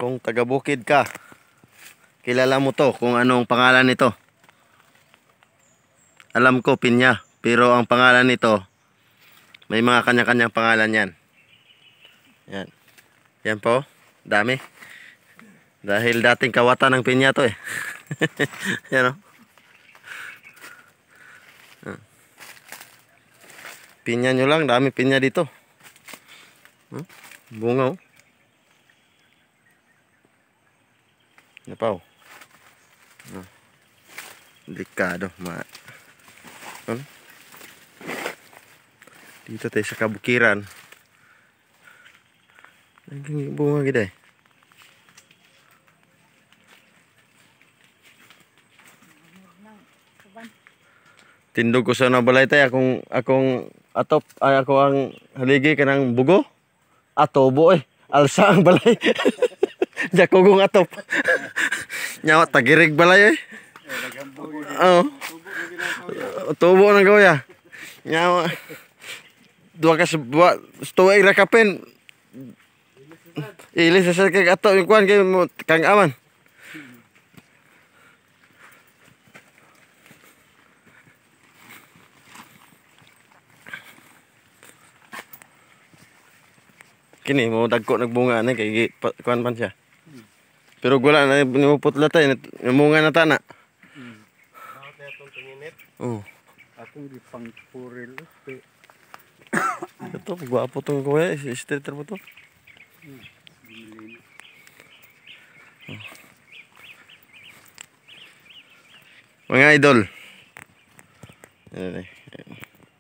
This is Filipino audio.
Kung taga-bukid ka, kilala mo to kung anong pangalan nito. Alam ko pinya, pero ang pangalan nito may mga kanya-kanyang pangalan yan. Yan. Yan po, dami. Dahil dating kawatan ng pinya to eh. Yan o. Pinya nyo lang, dami pinya dito. Bunga o. Napaw. Delikado. Dito tayo sa kabukiran. Naging bunga gida eh. Tindog ko sa nabalay tayo akong atop ay ako ang haligi kanang bugo. Atobo eh. Alsa ang balay. Jakogong atop. Nyawa tagirig balay eh. Oo. Tubo ng goya. Nyawa. Dua ka tuwa irakapin. Ilis sa kag atop yung kuan kay mo kang aman. Kini mo dagko nagbunga na kay kuan man siya. Pero wala na nimuputla tay namunga na tana. Bakit atong tinginit? Oh. Atong gipang puril. Ito gwapo tong kuya, streeter mo to. Mga idol. Ayan eh.